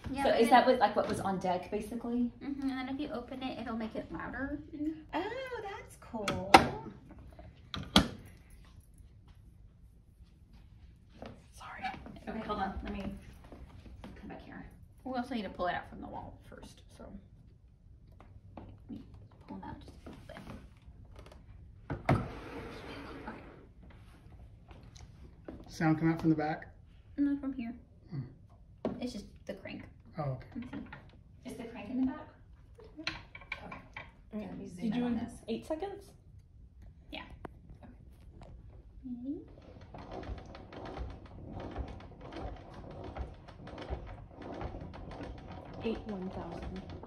Yeah, so is that what was on deck, basically? Mm-hmm. And then if you open it, it'll make it louder. Oh, that's cool. Sorry. Okay, hold on. Let me come back here. We also need to pull it out from the wall first, so let me pull them out just a little bit. Okay. Sound come out from the back? No, from here. It's just the crank. Oh, okay. Is the crank in the back? Okay. Let me zoom in on this. 8 seconds? Yeah. Okay. 8 1,000.